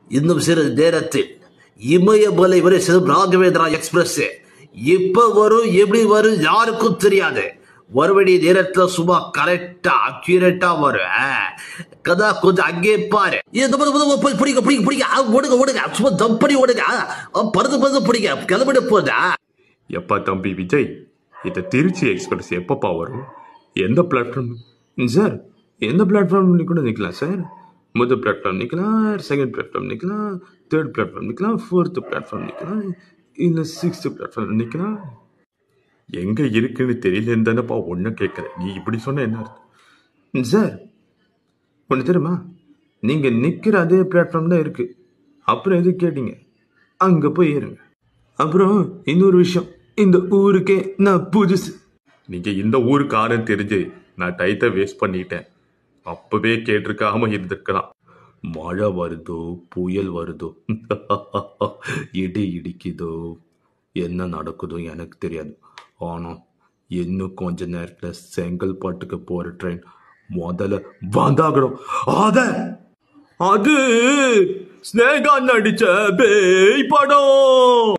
இன்னும் சிறிது நேரத்தில் இமயமலை வரை செல்லும் ராகவேந்திரா எக்ஸ்பிரஸ் இப்ப வரும், எப்படி வரும் யாருக்கும் தெரியாது. வரவேண்டிய நேரத்தில் சும்மா கரெக்டா அக்யூரேட்டா வரும். கதா கொஞ்சம் அங்கே பாரு. பிடிக்க பிடிக்க பிடிக்க ஓடுங்க ஓடுங்க, சும்மா தம்படி ஓடுங்க, பறந்து பறந்து பிடிக்க கிளம்பிட போதா. எப்பா தம்பி விஜய், இந்த திருச்சி எக்ஸ்பிரஸ் எப்பப்பா வரும்? எந்த பிளாட்ஃபார்ம் சார்? எந்த பிளாட்ஃபார்ம் கூட நிற்கலாம் சார்? முதல் பிளாட்ஃபார்ம் நிற்கலாம், செகண்ட் பிளாட்ஃபார்ம் நிற்கலாம், தேர்ட் பிளாட்ஃபார்ம் நிற்கலாம், ஃபோர்த்து பிளாட்ஃபார்ம் நிற்கலாம், இல்லை சிக்ஸ்த்து பிளாட்ஃபார்ம் நிற்கலாம். எங்கே இருக்குன்னு தெரியலன்னு தானேப்பா ஒன்றை கேட்குறேன். நீ இப்படி சொன்ன என்ன அர்த்தம்? சார் ஒன்று தெரியுமா, நீங்கள் நிற்கிற அதே பிளாட்ஃபார்ம் தான் இருக்குது. அப்புறம் எது கேட்டீங்க? அங்கே போய் ஏறுங்க. அப்புறம் இன்னொரு விஷயம், இந்த ஊருக்கே நான் புதுசு. நீங்கள் இந்த ஊருக்கு ஆறுன்னு தெரிஞ்சு நான் டைத்தை வேஸ்ட் பண்ணிட்டேன். அப்பவே கேட்டிருக்காம இருந்திருக்கலாம். மழை வருதோ புயல் வருதோ இடி இடிக்குதோ என்ன நடக்குதோ எனக்கு தெரியாது. ஆனால் இன்னும் கொஞ்ச நேரத்தில் செங்கல்பட்டுக்கு போகிற ட்ரெயின் முதல்ல வந்தாகணும். அது ஸ்னேகா நடிச்ச பேய் படம்.